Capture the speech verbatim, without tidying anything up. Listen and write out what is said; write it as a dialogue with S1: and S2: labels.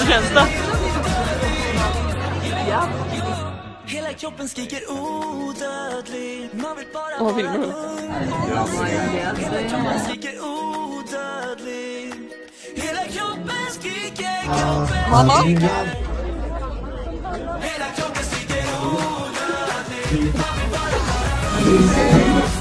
S1: känns det?
S2: Ja.
S3: Hela kroppen skriker odödlig. Man vill bara
S1: Åh, vill du?
S2: Ja,
S3: Hela kroppen skriker odödlig. Hela kroppen skriker, kroppen
S1: Mamma?
S3: skriker. Hela kroppen skriker odödlig. Man vill bara